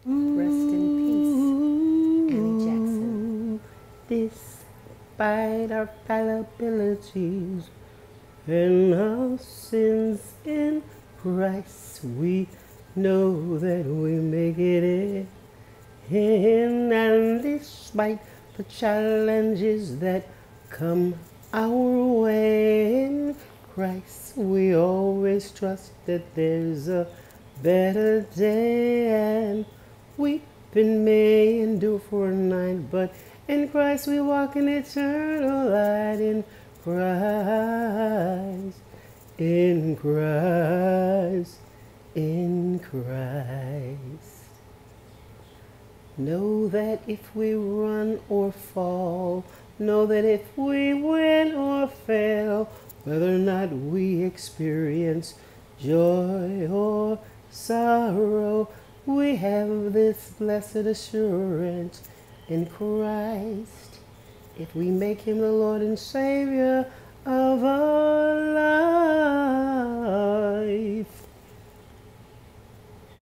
Rest in peace, Annie Jackson. Despite our fallibilities and our sins in Christ, we know that we make it in, and despite the challenges that come our way in Christ, we always trust that there's a better day, and weeping may endure for a night, but in Christ we walk in eternal light. Christ, in Christ, in Christ. Know that if we run or fall, know that if we win or fail, whether or not we experience joy or sorrow, we have this blessed assurance in Christ. If we make him the Lord and Savior of our lives.